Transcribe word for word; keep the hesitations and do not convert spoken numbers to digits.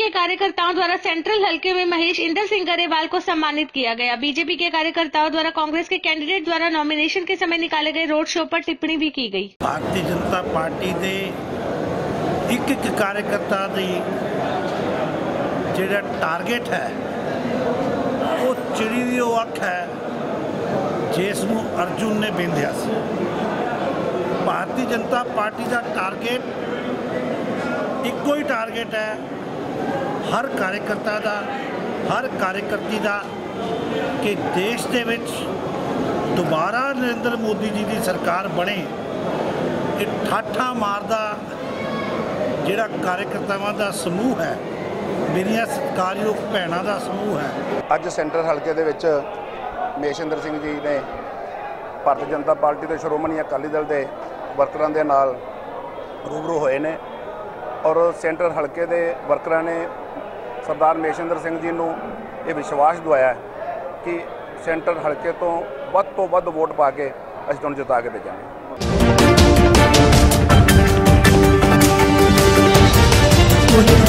के कार्यकर्ताओं द्वारा सेंट्रल हलके में महेश इंदर सिंह गरेवाल को सम्मानित किया गया। बीजेपी के कार्यकर्ताओं द्वारा कांग्रेस के कैंडिडेट द्वारा नॉमिनेशन के समय निकाले गए रोड शो पर टिप्पणी भी की गई। भारतीय जनता पार्टी के एक एक कार्यकर्ता दी जिहड़ा टारगेट है वो चिड़ी दी वो अख है जिसनूं अर्जुन ने बिंधिया सी। भारतीय जनता पार्टी का टारगेट इको ही टारगेट है हर कार्यकर्ता का, हर कार्यकर्ती का कि देश के विच दोबारा नरेंद्र मोदी जी की सरकार बने। ये ठाठा मारदा जिहड़ा कार्यकर्तावां का समूह है, मेरिया सत्कारयोग भैणां का समूह है। अज सेंट्रल हल्के दे विच महेश इंदर सिंह जी ने भारतीय जनता पार्टी के श्रोमणी अकाली दल के वर्करां दे नाल रूबरू होए ने और सेंट्रल हल्के के वर्करां ने सरदार महेश इंदर सिंह जी नूं ये विश्वास दिवाया कि सेंट्रल हल्के तो वध तो वध वोट पा के असीं तुहानूं जिता के भेजांगे।